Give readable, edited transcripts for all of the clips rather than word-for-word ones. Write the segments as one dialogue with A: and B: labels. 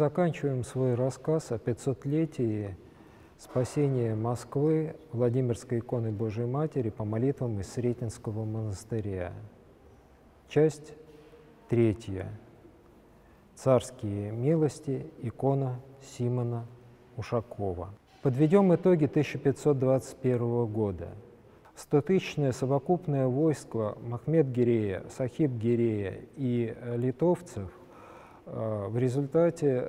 A: заканчиваем свой рассказ о 500-летии спасения Москвы Владимирской иконы Божией Матери по молитвам из Сретенского монастыря. Часть 3. Царские милости. Икона Симона Ушакова. Подведем итоги 1521 года. 100-тысячное совокупное войско Махмед-Гирея, Сахиб-Гирея и литовцев в результате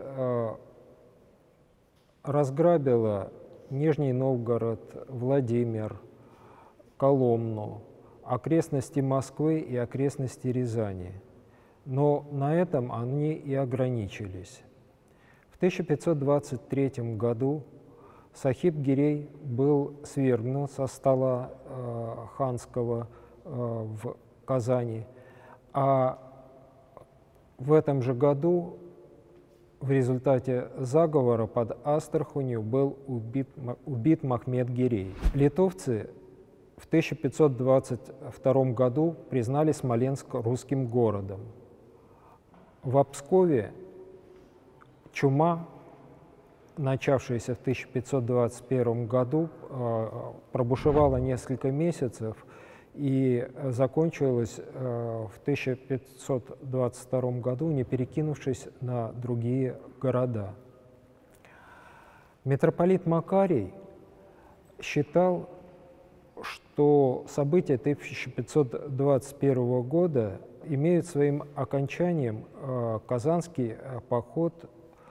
A: разграбило Нижний Новгород, Владимир, Коломну, окрестности Москвы и окрестности Рязани. Но на этом они и ограничились. В 1523 году Сахиб-Гирей был свергнут со стола ханского в Казани, а в этом же году в результате заговора под Астраханью был убит Махмед-Гирей. Литовцы в 1522 году признали Смоленск русским городом. В Пскове чума, начавшаяся в 1521 году, пробушевала несколько месяцев и закончилась в 1522 году, не перекинувшись на другие города. Митрополит Макарий считал, что события 1521 года имеют своим окончанием казанский поход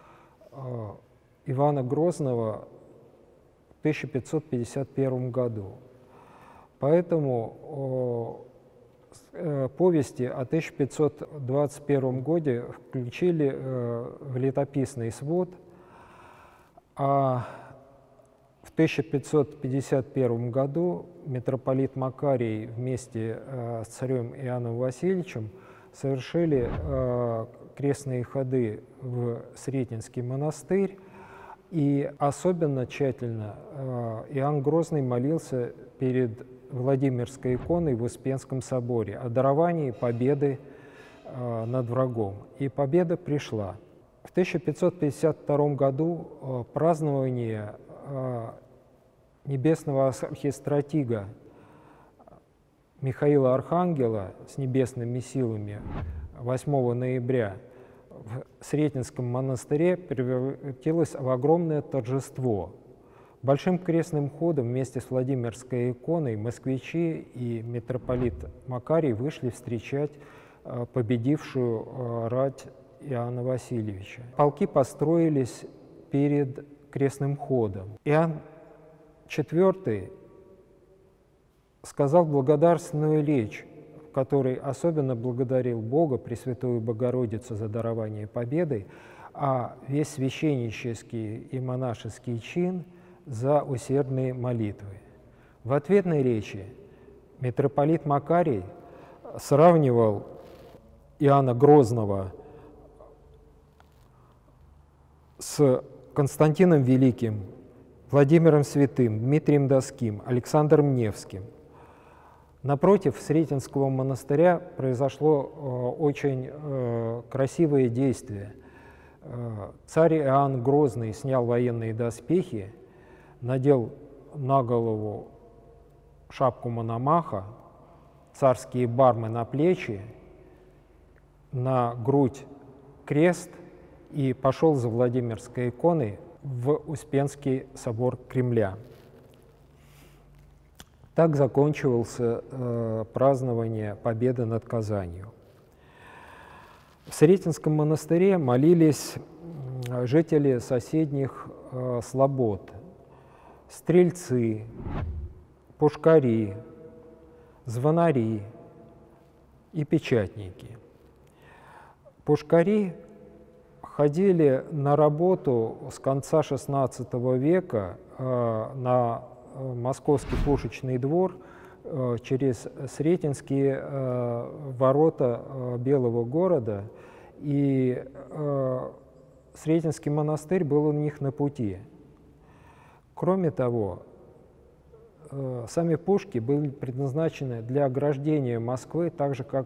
A: Ивана Грозного в 1551 году. Поэтому повести о 1521 году включили в летописный свод, а в 1551 году митрополит Макарий вместе с царем Иоанном Васильевичем совершили крестные ходы в Сретенский монастырь, и особенно тщательно Иоанн Грозный молился перед Владимирской иконой в Успенском соборе о даровании победы над врагом. И победа пришла. В 1552 году празднование небесного архистратига Михаила Архангела с небесными силами 8 ноября в Сретенском монастыре превратилось в огромное торжество. Большим крестным ходом вместе с Владимирской иконой москвичи и митрополит Макарий вышли встречать победившую рать Иоанна Васильевича. Полки построились перед крестным ходом. Иоанн IV сказал благодарственную речь, в которой особенно благодарил Бога, Пресвятую Богородицу за дарование победы, а весь священнический и монашеский чин за усердные молитвы. В ответной речи митрополит Макарий сравнивал Иоанна Грозного с Константином Великим, Владимиром Святым, Дмитрием Доским, Александром Невским. Напротив Сретенского монастыря произошло очень красивое действие. Царь Иоанн Грозный снял военные доспехи, надел на голову шапку Мономаха, царские бармы на плечи, на грудь крест и пошел за Владимирской иконой в Успенский собор Кремля. Так закончилось празднование победы над Казанью. В Сретенском монастыре молились жители соседних слобод: стрельцы, пушкари, звонари и печатники. Пушкари ходили на работу с конца XVI века на Московский пушечный двор через Сретенские ворота Белого города, и Сретенский монастырь был у них на пути. Кроме того, сами пушки были предназначены для ограждения Москвы, так же, как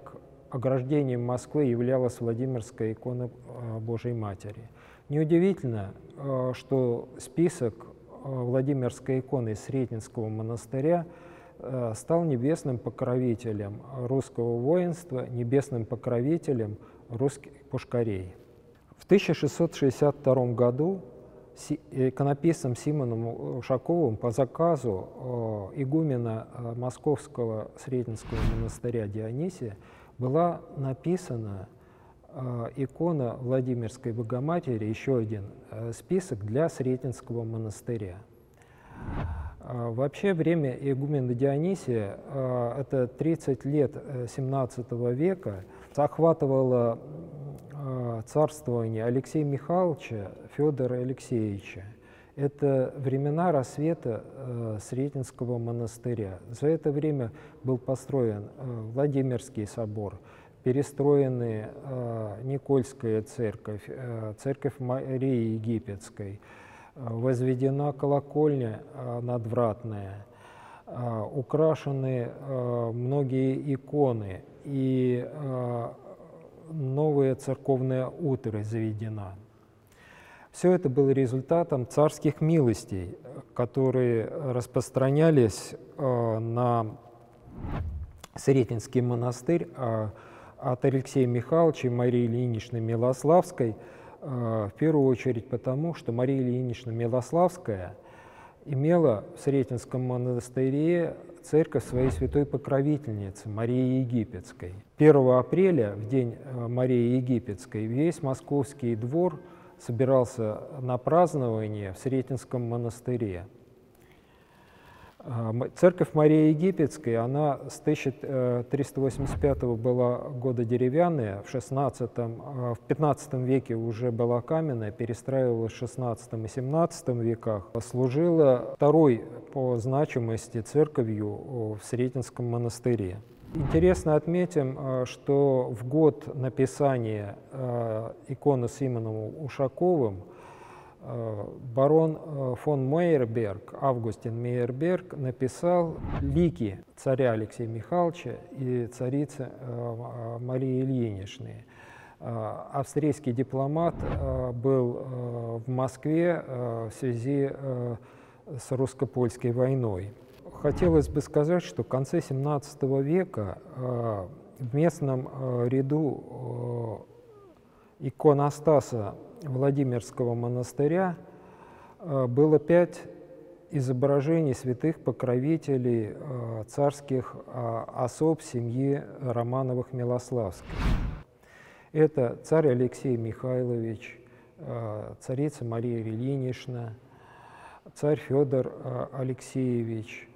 A: ограждением Москвы являлась Владимирская икона Божией Матери. Неудивительно, что список Владимирской иконы Сретенского монастыря стал небесным покровителем русского воинства, небесным покровителем русских пушкарей. В 1662 году иконописцем Симоном Ушаковым по заказу игумена Московского Сретенского монастыря Дионисия была написана икона Владимирской Богоматери, еще один список для Сретенского монастыря. Вообще время игумена Дионисия, это 30 лет XVII века, охватывало царствование Алексея Михайловича, Федора Алексеевича. Это времена рассвета Сретенского монастыря. За это время был построен Владимирский собор, перестроены Никольская церковь, церковь Марии Египетской, возведена колокольня надвратная, украшены многие иконы, и новая церковная утварь заведена. Все это было результатом царских милостей, которые распространялись на Сретенский монастырь от Алексея Михайловича и Марии Ильиничны Милославской, в первую очередь потому, что Мария Ильинична Милославская имела в Сретенском монастыре церковь своей святой покровительницы Марии Египетской. 1 апреля, в день Марии Египетской, весь московский двор собирался на празднование в Сретенском монастыре. Церковь Марии Египетской, она с 1385 была года деревянная, в 15 веке уже была каменная, перестраивалась в 16 и 17 веках, служила второй по значимости церковью в Сретенском монастыре. Интересно отметим, что в год написания иконы Симоном Ушаковым барон фон Мейерберг, Августин Мейерберг, написал лики царя Алексея Михайловича и царицы Марии Ильиничны. Австрийский дипломат был в Москве в связи с русско-польской войной. Хотелось бы сказать, что в конце XVII века в местном ряду иконостаса Владимирского монастыря было 5 изображений святых покровителей царских особ семьи Романовых-Милославских. Это царь Алексей Михайлович, царица Мария Ильинична, царь Федор Алексеевич,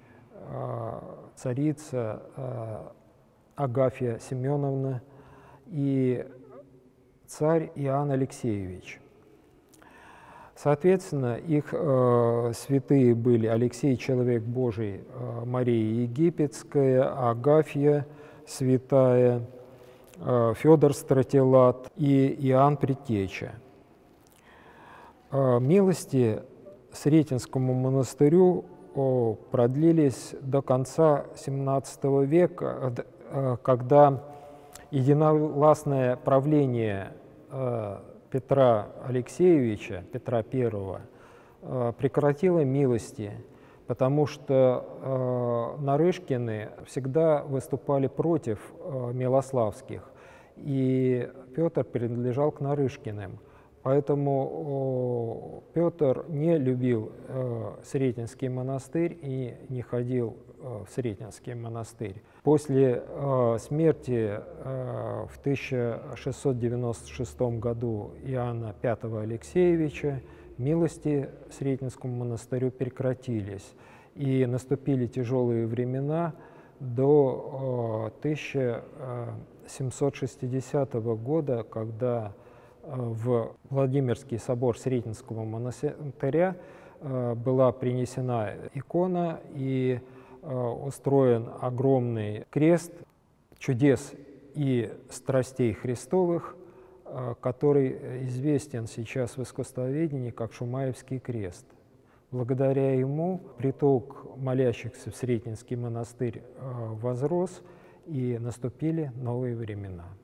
A: царица Агафья Семеновна и царь Иоанн Алексеевич. Соответственно, их святые были Алексей, человек Божий, Мария Египетская, Агафья святая, Федор Стратилат и Иоанн Предтеча. Милости Сретенскому монастырю продлились до конца XVII века, когда единовластное правление Петра Алексеевича, Петра I, прекратило милости, потому что Нарышкины всегда выступали против Милославских, и Петр принадлежал к Нарышкиным. Поэтому Петр не любил Сретенский монастырь и не ходил в Сретенский монастырь. После смерти в 1696 году Иоанна V Алексеевича милости Сретенскому монастырю прекратились, и наступили тяжелые времена до 1760 года, когда в Владимирский собор Сретенского монастыря была принесена икона и устроен огромный крест чудес и страстей Христовых, который известен сейчас в искусствоведении как Шумаевский крест. Благодаря ему приток молящихся в Сретенский монастырь возрос, и наступили новые времена.